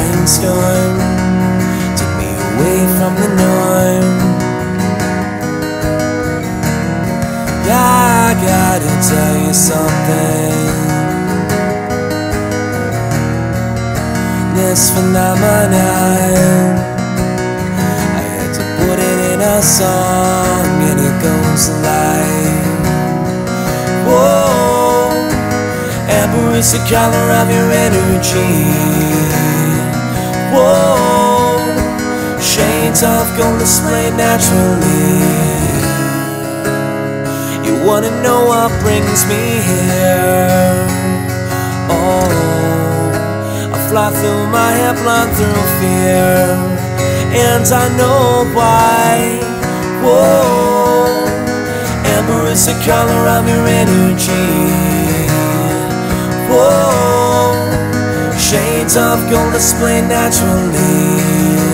brainstorm, took me away from the norm. Yeah, I gotta tell you something. This phenomenon, I had to put it in a song, and it goes like, whoa, amber is the color of your energy. Whoa, shades of gold display naturally. You wanna know what brings me here? Oh, I fly through my head, blood through fear, and I know why. Whoa, amber is the color of your energy. Whoa, shades of gold display naturally.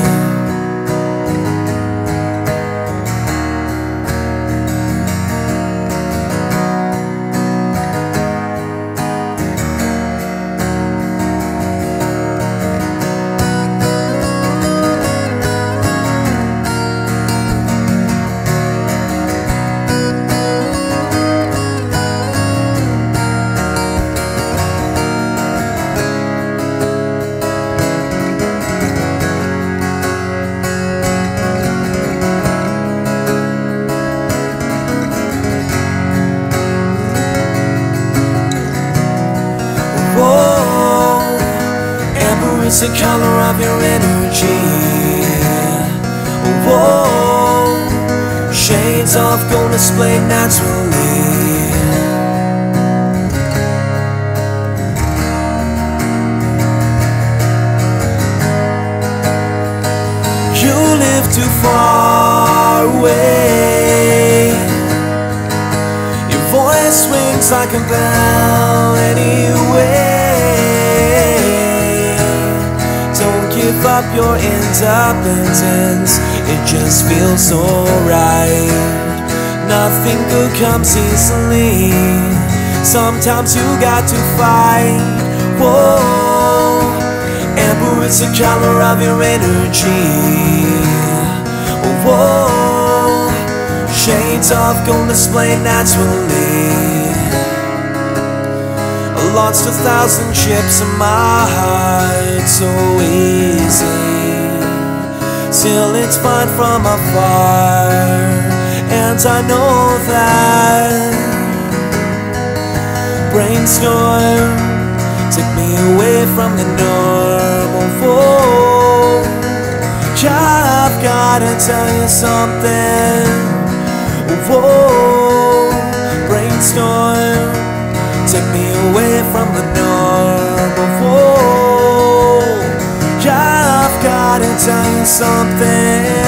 It's the color of your energy. Whoa, shades of gold displayed naturally. You live too far away. Your voice rings like a bell anyway. Give up your independence, it just feels so right. Nothing good comes easily, sometimes you got to fight. Whoa, amber is the color of your energy. Whoa, shades of gold display naturally. Launched 1,000 ships in my heart so easy. Still it's fine from afar, and I know that. Brainstorm took me away from the normal. Whoa, I've gotta tell you something. Whoa, brainstorm took me away from the norm. Whoa, yeah, I've gotta tell you something.